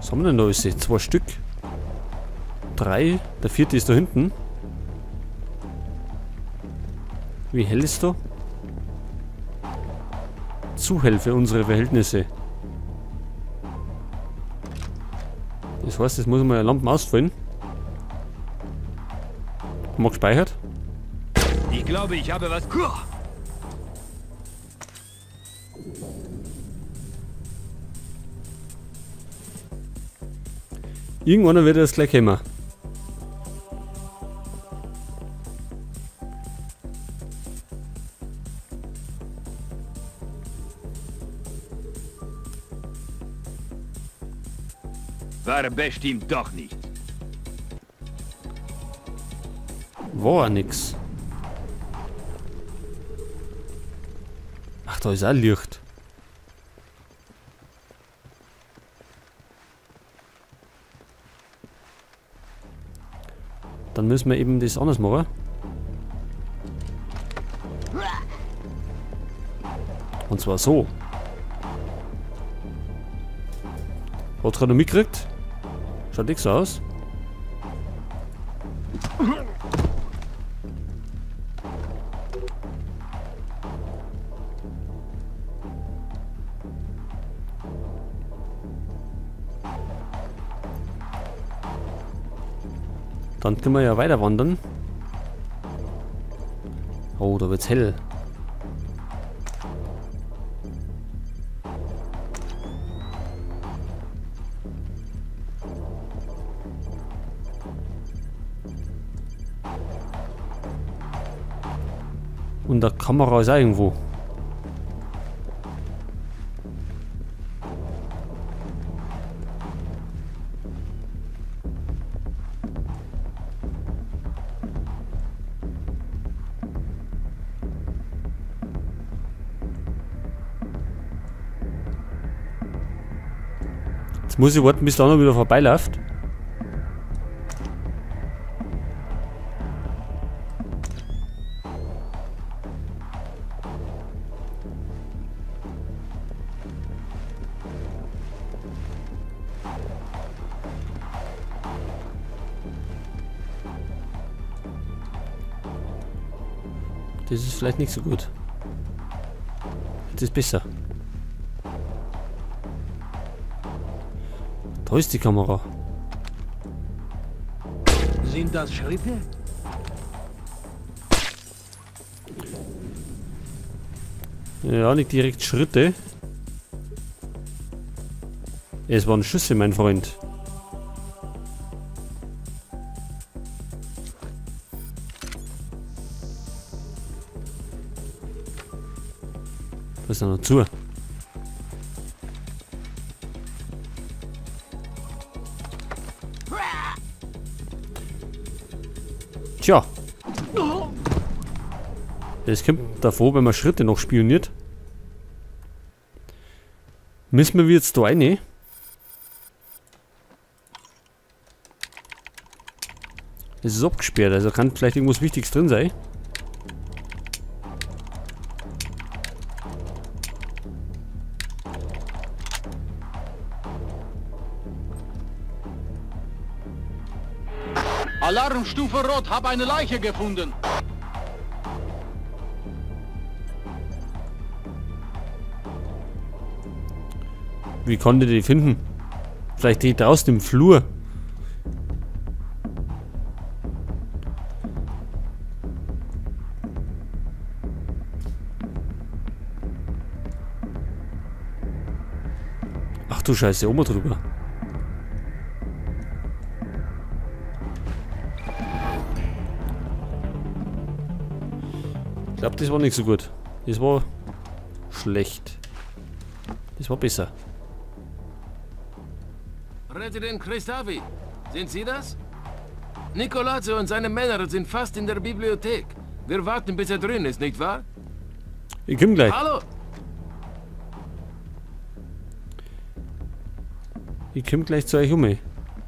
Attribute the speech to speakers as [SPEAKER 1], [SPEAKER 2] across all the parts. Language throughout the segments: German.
[SPEAKER 1] Was haben wir denn da alles? 2 Stück. 3. Der 4. ist da hinten. Wie hell ist da? Zu hell für unsere Verhältnisse. Das heißt, jetzt muss mal eine Lampe ausfallen. Haben wir gespeichert?
[SPEAKER 2] Ich glaube, ich habe was.
[SPEAKER 1] Irgendwann wird das gleich kommen.
[SPEAKER 2] War bestimmt doch nicht.
[SPEAKER 1] War nix. Ach, da ist auch Licht. Dann müssen wir eben das anders machen. Und zwar so. Hat's gerade noch mitgekriegt? Schaut nicht so aus. Dann können wir ja weiter wandern. Oh, da wird's hell. Und der Kamera ist auch irgendwo. Jetzt muss ich warten, bis der andere wieder vorbeiläuft. Das ist vielleicht nicht so gut. Jetzt ist besser. Da ist die Kamera.
[SPEAKER 2] Sind das Schritte?
[SPEAKER 1] Ja, nicht direkt Schritte. Es waren Schüsse, mein Freund. Was ist da noch zu? Tja. Das kommt davor, wenn man Schritte noch spioniert. Müssen wir jetzt da rein? Das ist abgesperrt, also kann vielleicht irgendwas Wichtiges drin sein.
[SPEAKER 3] Alarmstufe Rot, habe eine Leiche gefunden.
[SPEAKER 1] Wie konnte die finden? Vielleicht steht draußen im Flur. Ach du Scheiße, oben drüber. Ich glaube, das war nicht so gut. Das war schlecht. Das war besser.
[SPEAKER 4] Präsident Christavi, sind Sie das? Nicolazzo und seine Männer sind fast in der Bibliothek. Wir warten, bis er drin ist, nicht wahr?
[SPEAKER 1] Ich komm gleich.
[SPEAKER 4] Hallo?
[SPEAKER 1] Ich komm gleich zu euch um.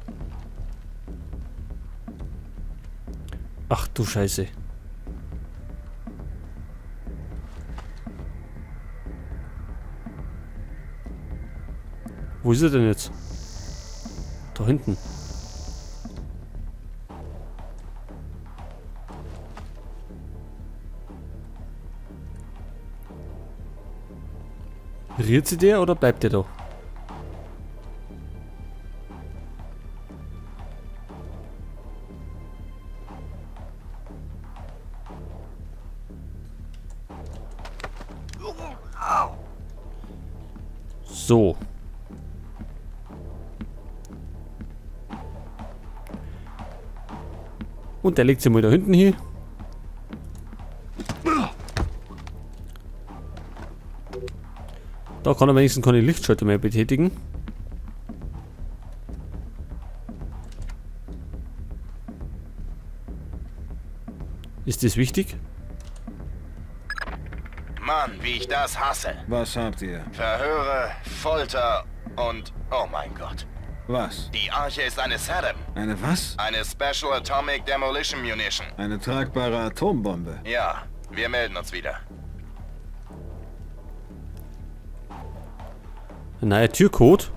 [SPEAKER 1] Ach du Scheiße. Wo ist er denn jetzt? Da hinten. Rührt sie der oder bleibt der da? So. Und der legt sie mal da hinten hin. Da kann er wenigstens keine Lichtschalter mehr betätigen. Ist das wichtig?
[SPEAKER 5] Mann, wie ich das hasse.
[SPEAKER 6] Was habt ihr?
[SPEAKER 5] Verhöre, Folter und... Oh mein Gott.
[SPEAKER 6] Was?
[SPEAKER 5] Die Arche ist eine Saddam.
[SPEAKER 6] Eine was?
[SPEAKER 5] Eine Special Atomic Demolition Munition.
[SPEAKER 6] Eine tragbare Atombombe.
[SPEAKER 5] Ja, wir melden uns wieder.
[SPEAKER 1] Ein neuer Türcode.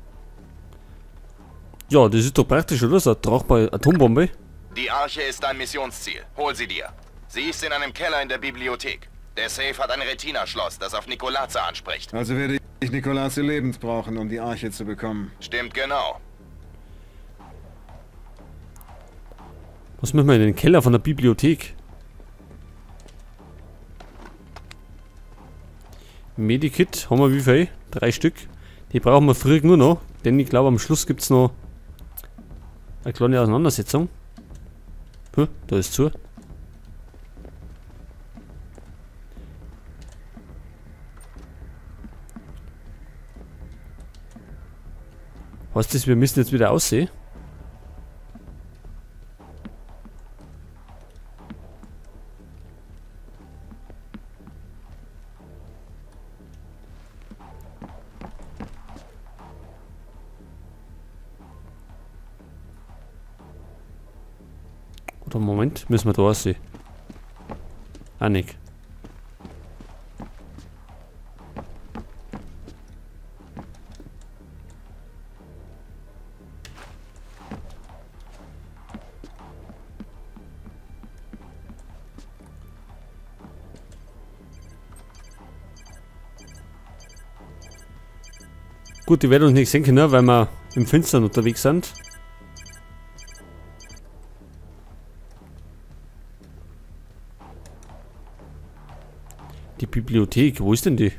[SPEAKER 1] Ja, das ist doch praktisch, oder? So eine tragbare Atombombe.
[SPEAKER 5] Die Arche ist ein Missionsziel. Hol sie dir. Sie ist in einem Keller in der Bibliothek. Der Safe hat ein Retina-Schloss, das auf Nikolaze anspricht.
[SPEAKER 6] Also werde ich Nikolaze lebend brauchen, um die Arche zu bekommen.
[SPEAKER 5] Stimmt genau.
[SPEAKER 1] Was müssen wir in den Keller von der Bibliothek? Medikit haben wir wie viel? 3 Stück. Die brauchen wir früher nur noch, denn ich glaube am Schluss gibt es noch eine kleine Auseinandersetzung. Da ist zu. Heißt das, wir müssen jetzt wieder aussehen? Oder Moment, müssen wir da aussehen? Ah, nicht. Gut, die werden uns nicht sehen können, weil wir im Finstern unterwegs sind. Die Bibliothek, wo ist denn die?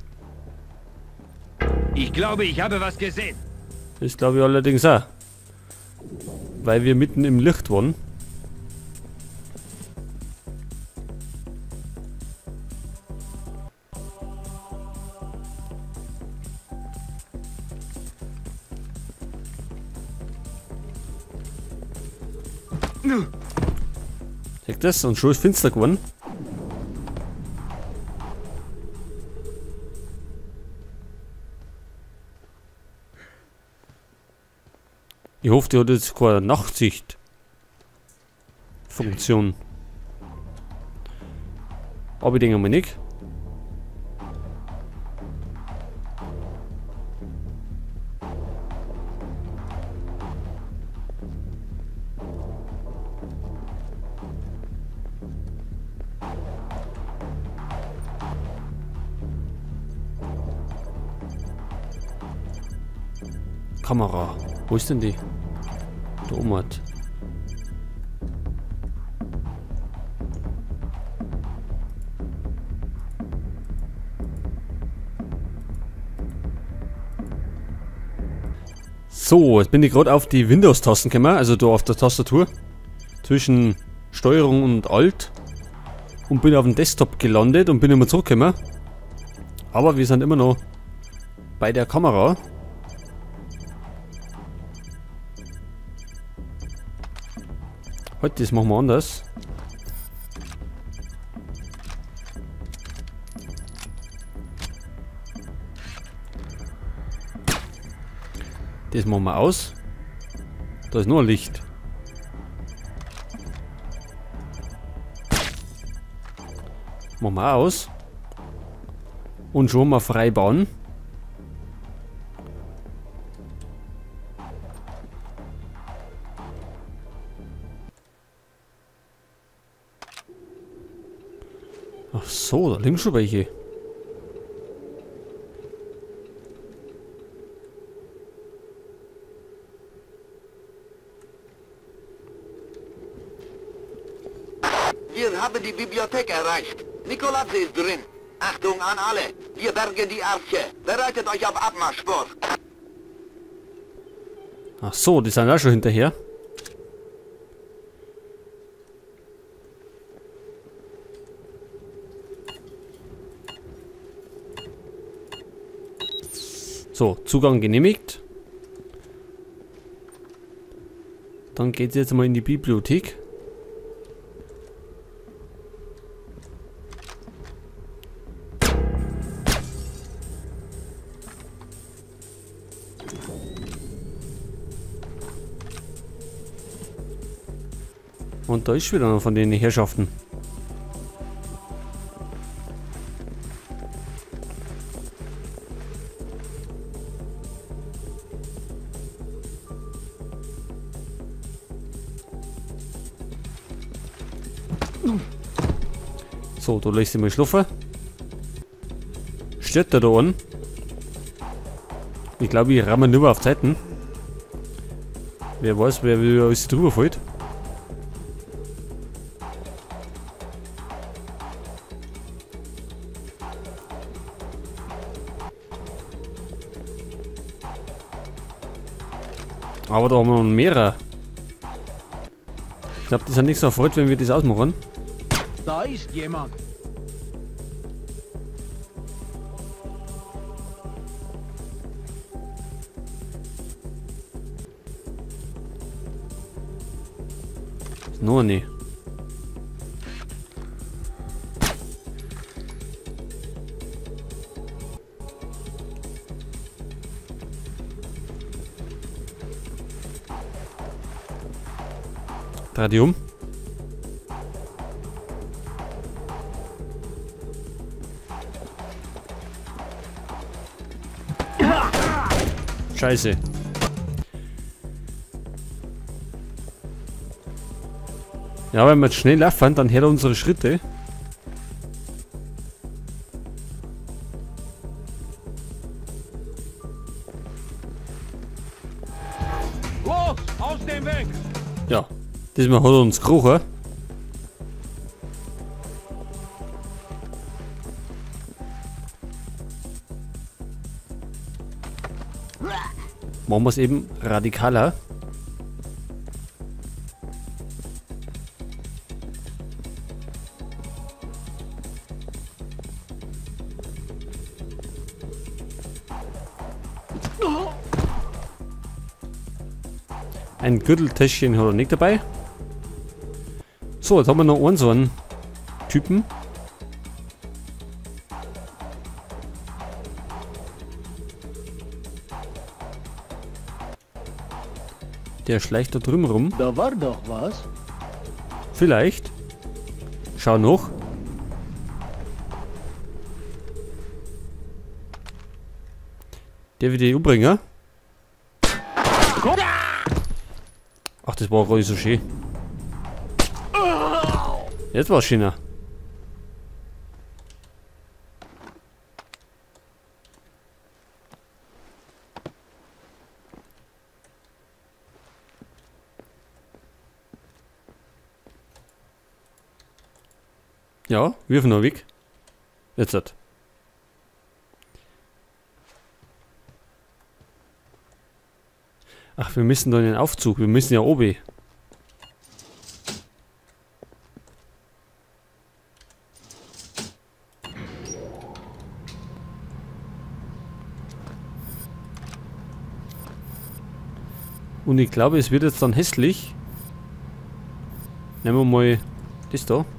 [SPEAKER 2] Ich glaube, ich habe was gesehen.
[SPEAKER 1] Das glaube ich allerdings auch. Weil wir mitten im Licht waren. Seht das? Und schon ist finster geworden. Ich hoffe, die hat jetzt keine Nachtsicht-Funktion. Aber ich denke mal nicht. Kamera. Wo ist denn die? Da oben hat. So, jetzt bin ich gerade auf die Windows-Tasten gekommen, also da auf der Tastatur. Zwischen Steuerung und Alt. Und bin auf dem Desktop gelandet und bin immer zurückgekommen. Aber wir sind immer noch bei der Kamera. Heute, das machen wir anders. Das machen wir aus. Da ist nur ein Licht. Machen wir auch aus. Und schon mal frei bauen. Ach so, da liegen schon welche.
[SPEAKER 7] Wir haben die Bibliothek erreicht. Nikolazzi ist drin. Achtung an alle. Wir bergen die Arche. Bereitet euch auf Abmarsch vor.
[SPEAKER 1] Ach so, die sind auch schon hinterher. So, Zugang genehmigt. Dann geht es jetzt mal in die Bibliothek. Und da ist wieder einer von den Herrschaften. So, da lässt sie mal schlafen. Steht der da an? Ich glaube, ich ramme nur auf Zeiten. Wer weiß, wer wieder alles drüber fällt. Aber da haben wir noch mehrere. Ich glaube, die sind nicht so erfreut, wenn wir das ausmachen.
[SPEAKER 3] Da ist jemand.
[SPEAKER 1] Noch nicht. Dreh die um. Scheiße. Ja, wenn wir jetzt schnell laufen, dann hört er unsere Schritte.
[SPEAKER 3] Los, aus dem Weg!
[SPEAKER 1] Ja, diesmal hat er uns gerochen. Machen wir es eben radikaler. Ein Gürteltäschchen hat er nicht dabei. So, jetzt haben wir noch einen so einen Typen. Der schleicht da drüben rum.
[SPEAKER 3] Da war doch was.
[SPEAKER 1] Vielleicht. Schau noch. Der wird die umbringen. Ach, das war gar nicht so schön. Jetzt war es schöner. Ja, wirf noch weg. Jetzt hat. Ach, wir müssen da in den Aufzug. Wir müssen ja oben. Und ich glaube, es wird jetzt dann hässlich. Nehmen wir mal das da.